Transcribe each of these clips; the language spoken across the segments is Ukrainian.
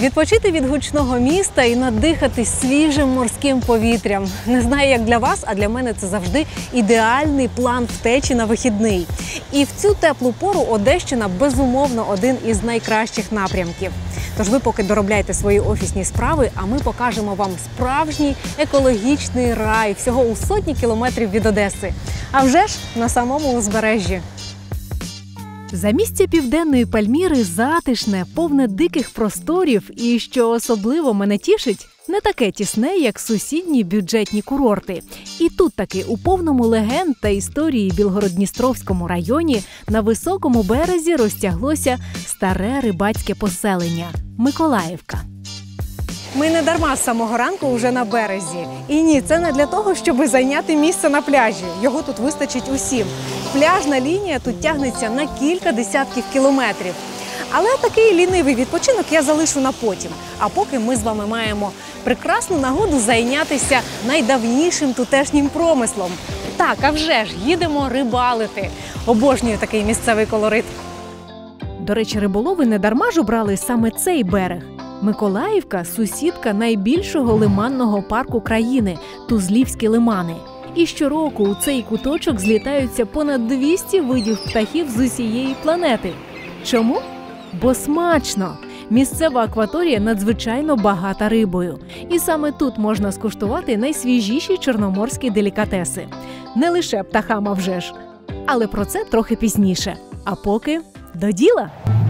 Відпочити від гучного міста і надихатись свіжим морським повітрям. Не знаю, як для вас, а для мене це завжди ідеальний план втечі на вихідний. І в цю теплу пору Одещина, безумовно, один із найкращих напрямків. Тож ви поки доробляйте свої офісні справи, а ми покажемо вам справжній екологічний рай всього у сотні кілометрів від Одеси. А вже ж на самому узбережжі. Замістя Південної Пальміри затишне, повне диких просторів і, що особливо мене тішить, не таке тісне, як сусідні бюджетні курорти. І тут таки у повному легенд та історії Білгород-Дністровському районі на високому березі розтяглося старе рибацьке поселення – Миколаївка. Ми не дарма з самого ранку вже на березі. І ні, це не для того, щоб зайняти місце на пляжі. Його тут вистачить усім. Пляжна лінія тут тягнеться на кілька десятків кілометрів. Але такий лінивий відпочинок я залишу на потім. А поки ми з вами маємо прекрасну нагоду зайнятися найдавнішим тутешнім промислом. Так, а вже ж, їдемо рибалити. Обожнюю такий місцевий колорит. До речі, риболови не дарма ж обрали саме цей берег. Миколаївка – сусідка найбільшого лиманного парку країни – Тузлівські лимани. І щороку у цей куточок злітаються понад 200 видів птахів з усієї планети. Чому? Бо смачно! Місцева акваторія надзвичайно багата рибою. І саме тут можна скуштувати найсвіжіші чорноморські делікатеси. Не лише птахам, а вже ж. Але про це трохи пізніше. А поки до діла!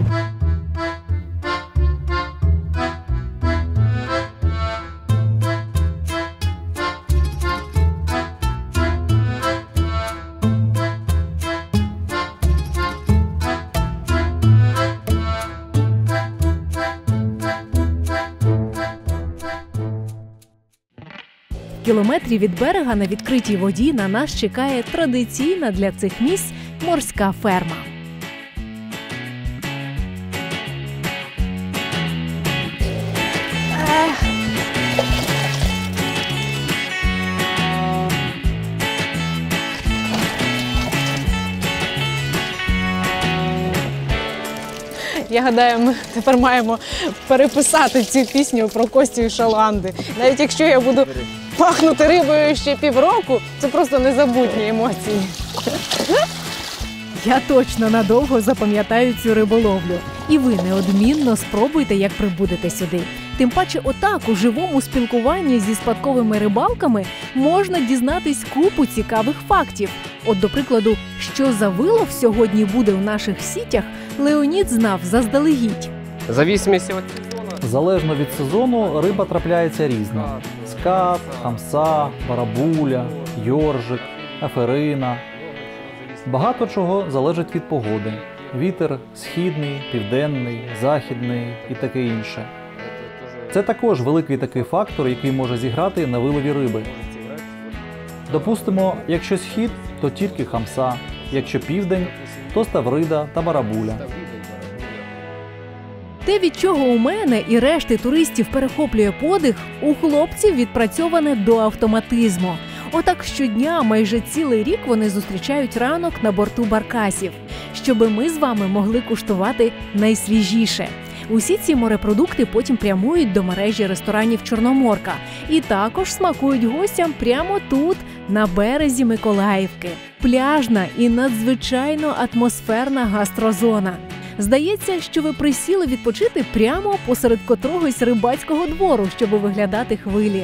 Кілометрі від берега на відкритій воді на нас чекає традиційна для цих місць морська ферма. Я гадаю, ми тепер маємо переписати цю пісню про Костю і Шаланди. Навіть якщо я буду пахнути рибою ще півроку, це просто незабутні емоції. Я точно надовго запам'ятаю цю риболовлю. І ви неодмінно спробуйте, як прибудете сюди. Тим паче отак, у живому спілкуванні зі спадковими рибалками можна дізнатись купу цікавих фактів. От, до прикладу, що за вилов сьогодні буде в наших сітях, Леонід знав заздалегідь. Зависимості від сезону? Залежно від сезону риба трапляється різна. Скат, хамса, барабуля, йоржик, аферина. Багато чого залежить від погоди. Вітер східний, південний, західний і таке інше. Це також великий такий фактор, який може зіграти на вилові риби. Допустимо, якщо схід, то тільки хамса, якщо південь, то ставрида та барабуля. Те, від чого у мене і решти туристів перехоплює подих, у хлопців відпрацьоване до автоматизму. Отак щодня, майже цілий рік вони зустрічають ранок на борту баркасів, щоби ми з вами могли куштувати найсвіжіше. Усі ці морепродукти потім прямують до мережі ресторанів «Чорноморка» і також смакують гостям прямо тут, на березі Миколаївки. Пляжна і надзвичайно атмосферна гастрозона. Здається, що ви присіли відпочити прямо посеред котрогось рибацького двору, щоб виглядати хвилі.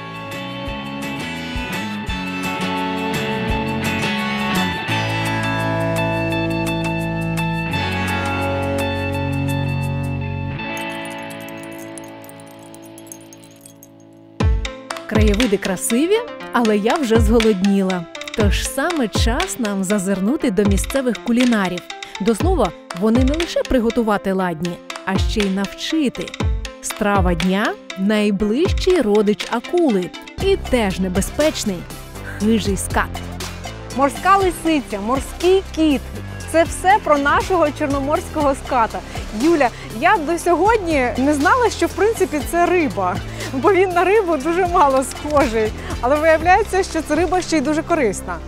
Краєвиди красиві, але я вже зголодніла. Тож саме час нам зазирнути до місцевих кулінарів. До слова, вони не лише приготувати ладні, а ще й навчити. Страва дня – найближчий родич акули і теж небезпечний – хижий скат. Морська лисиця, морський кіт – це все про нашого чорноморського ската. Юля, я до сьогодні не знала, що в принципі це риба, бо він на рибу дуже мало схожий. Але виявляється, що це риба ще й дуже корисна.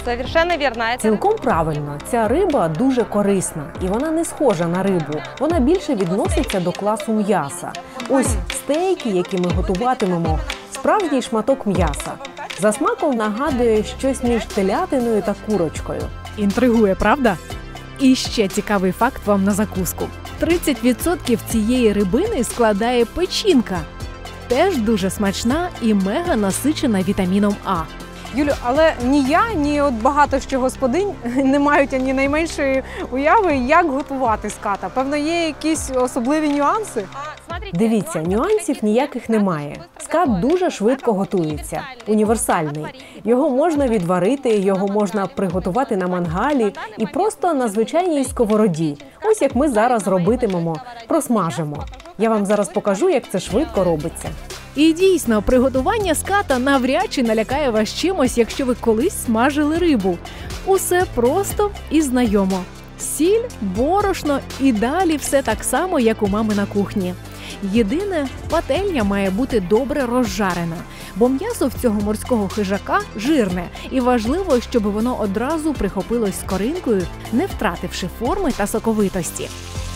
Совершенно вірно. Цілком правильно. Ця риба дуже корисна. І вона не схожа на рибу. Вона більше відноситься до класу м'яса. Ось стейки, які ми готуватимемо, справжній шматок м'яса. За смаком нагадує щось між телятиною та курочкою. Інтригує, правда? І ще цікавий факт вам на закуску. 30% цієї рибини складає печінка. Теж дуже смачна і мега насичена вітаміном А. Юлю, але ні я, ні от багато що господинь не мають ані найменшої уяви, як готувати ската. Певно, є якісь особливі нюанси? Дивіться, нюансів ніяких немає. Скат дуже швидко готується. Універсальний. Його можна відварити, його можна приготувати на мангалі і просто на звичайній сковороді. Ось як ми зараз робитимемо, просмажимо. Я вам зараз покажу, як це швидко робиться. І дійсно, приготування ската навряд чи налякає вас чимось, якщо ви колись смажили рибу. Усе просто і знайомо. Сіль, борошно і далі все так само, як у мами на кухні. Єдине, пательня має бути добре розжарена, бо м'ясо в цього морського хижака жирне, і важливо, щоб воно одразу прихопилось скоринкою, не втративши форми та соковитості.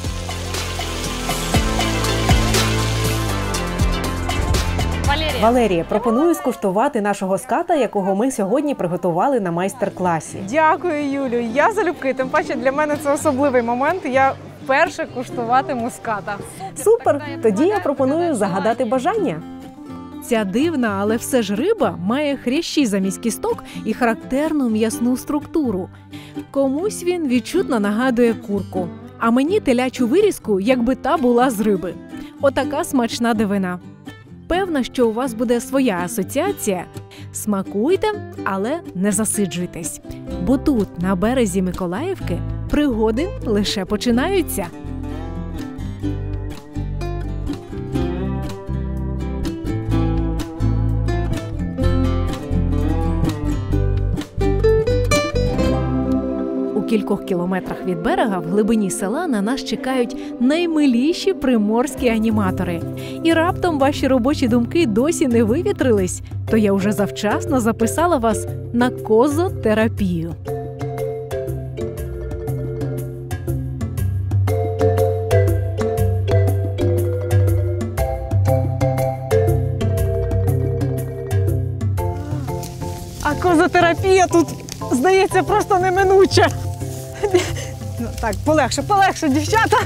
Валерія, пропоную скуштувати нашого ската, якого ми сьогодні приготували на майстер-класі. Дякую, Юлю. Я залюбки. Тим паче для мене це особливий момент. Я вперше куштуватиму ската. Супер! Тоді я пропоную загадати бажання. Ця дивна, але все ж риба має хрящі замість кісток і характерну м'ясну структуру. Комусь він відчутно нагадує курку, а мені телячу вирізку, якби та була з риби. Отака смачна дивина. Певна, що у вас буде своя асоціація. Смакуйте, але не засиджуйтесь. Бо тут, на березі Миколаївки, пригоди лише починаються. У кількох кілометрах від берега в глибині села на нас чекають наймиліші приморські аніматори. І раптом ваші робочі думки досі не вивітрились, то я вже завчасно записала вас на козотерапію. А козотерапія тут, здається, просто неминуча. Ну, так, полегше, дівчата.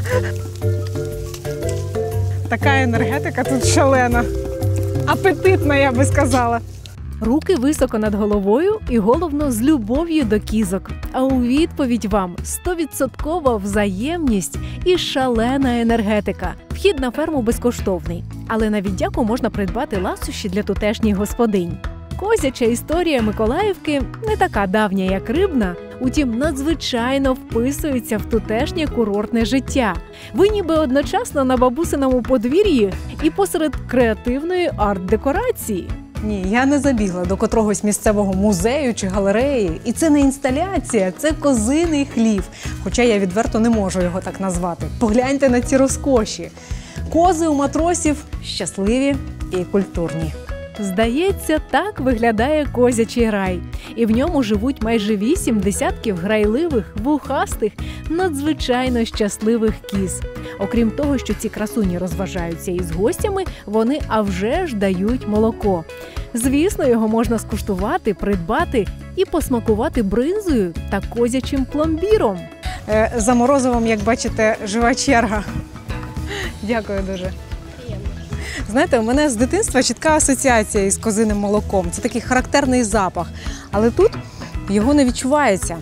Така енергетика тут шалена. Апетитна, я би сказала. Руки високо над головою і головно з любов'ю до кізок. А у відповідь вам 100% взаємність і шалена енергетика. Вхід на ферму безкоштовний, але на віддяку можна придбати ласощі для тутешніх господинь. Козяча історія Миколаївки не така давня, як рибна, утім надзвичайно вписується в тутешнє курортне життя. Ви ніби одночасно на бабусиному подвір'ї і посеред креативної арт-декорації. Ні, я не забігла до котрогось місцевого музею чи галереї. І це не інсталяція, це козиний хлів. Хоча я відверто не можу його так назвати. Погляньте на ці розкоші. Кози у матросів щасливі і культурні. Здається, так виглядає козячий рай. І в ньому живуть майже 8 десятків грайливих, вухастих, надзвичайно щасливих кіз. Окрім того, що ці красуні розважаються із гостями, вони а вже ж дають молоко. Звісно, його можна скуштувати, придбати і посмакувати бринзою та козячим пломбіром. За морозивом, як бачите, жива черга. Дякую дуже. Знаєте, у мене з дитинства чітка асоціація із козиним молоком. Це такий характерний запах. Але тут його не відчувається.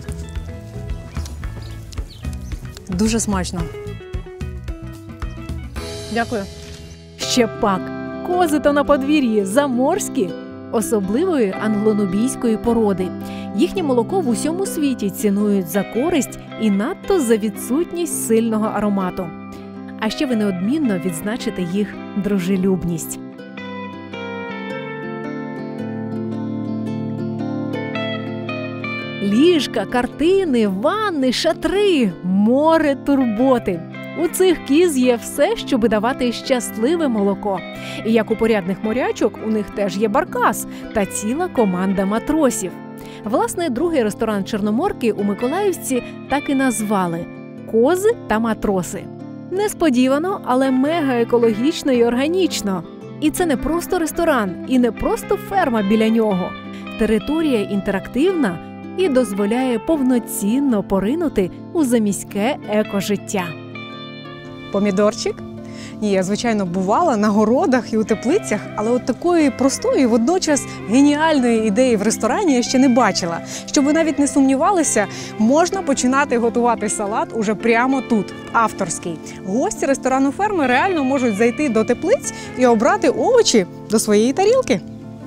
Дуже смачно. Дякую. Ще пак. Кози то на подвір'ї заморські, особливої англонубійської породи. Їхнє молоко в усьому світі цінують за користь і надто за відсутність сильного аромату. А ще ви неодмінно відзначите їх дружелюбність. Ліжка, картини, ванни, шатри, море турботи. У цих кіз є все, щоби давати щасливе молоко. І як у порядних морячок, у них теж є баркас та ціла команда матросів. Власне, другий ресторан Чорноморки у Миколаївці так і назвали – «Кози та матроси». Несподівано, але мега екологічно і органічно. І це не просто ресторан, і не просто ферма біля нього. Територія інтерактивна і дозволяє повноцінно поринути у заміське екожиття. Помідорчик? Ні, я, звичайно, бувала на городах і у теплицях, але от такої простої, водночас геніальної ідеї в ресторані я ще не бачила. Щоб ви навіть не сумнівалися, можна починати готувати салат уже прямо тут, авторський. Гості ресторану ферми реально можуть зайти до теплиць і обрати овочі до своєї тарілки.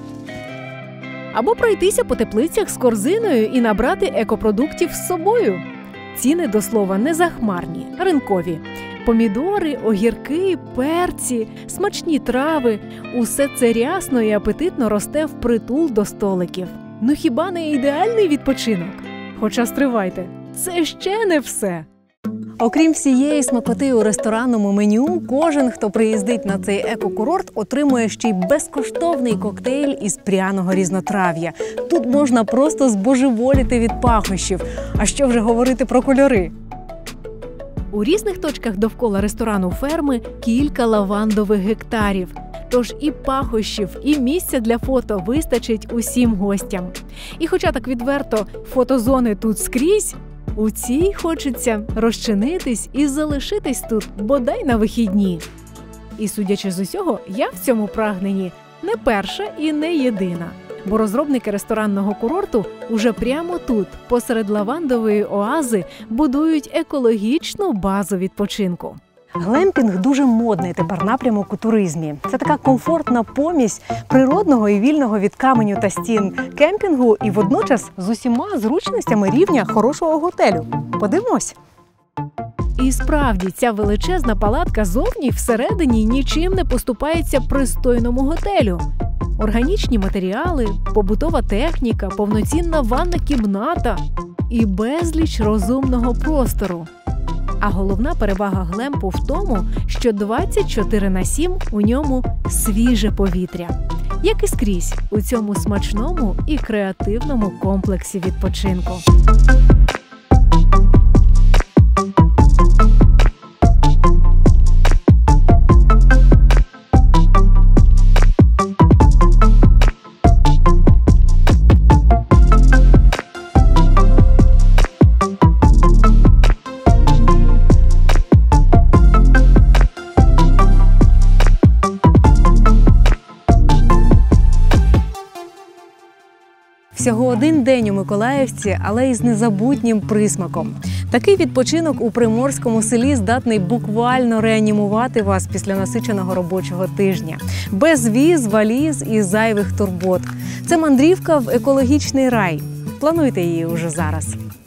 Або пройтися по теплицях з корзиною і набрати екопродуктів з собою. Ціни, до слова, не захмарні, ринкові. Помідори, огірки, перці, смачні трави – усе це рясно і апетитно росте впритул до столиків. Ну хіба не ідеальний відпочинок? Хоча стривайте, це ще не все. Окрім всієї смакоти у ресторанному меню, кожен, хто приїздить на цей екокурорт, отримує ще й безкоштовний коктейль із пряного різнотрав'я. Тут можна просто збожеволіти від пахощів. А що вже говорити про кольори? У різних точках довкола ресторану ферми кілька лавандових гектарів. Тож і пахощів, і місця для фото вистачить усім гостям. І хоча так відверто фотозони тут скрізь, у цій хочеться розчинитись і залишитись тут бодай на вихідні. І судячи з усього, я в цьому прагненні не перша і не єдина. Бо розробники ресторанного курорту уже прямо тут, посеред лавандової оази, будують екологічну базу відпочинку. Глемпінг дуже модний тепер напрямок у туризмі. Це така комфортна помість природного і вільного від каменю та стін кемпінгу і водночас з усіма зручностями рівня хорошого готелю. Подивимось. І справді, ця величезна палатка зовні всередині нічим не поступається пристойному готелю. Органічні матеріали, побутова техніка, повноцінна ванна кімната і безліч розумного простору. А головна перевага глемпу в тому, що 24/7 у ньому свіже повітря. Як і скрізь у цьому смачному і креативному комплексі відпочинку. Всього один день у Миколаївці, але із незабутнім присмаком. Такий відпочинок у приморському селі здатний буквально реанімувати вас після насиченого робочого тижня. Без віз, валіз і зайвих турбот. Це мандрівка в екологічний рай. Плануйте її уже зараз.